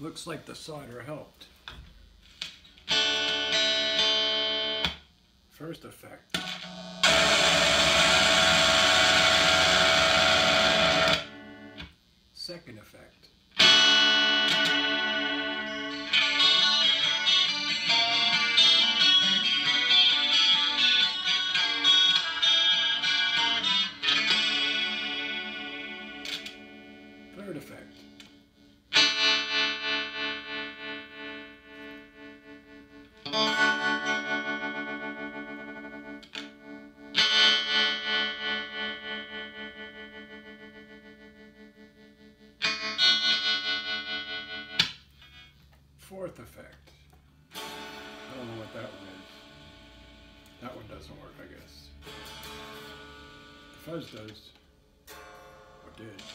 Looks like the solder helped. First effect. Second effect. Third effect. Fourth effect. I don't know what that one is. That one doesn't work, I guess. The fuzz does. Or did.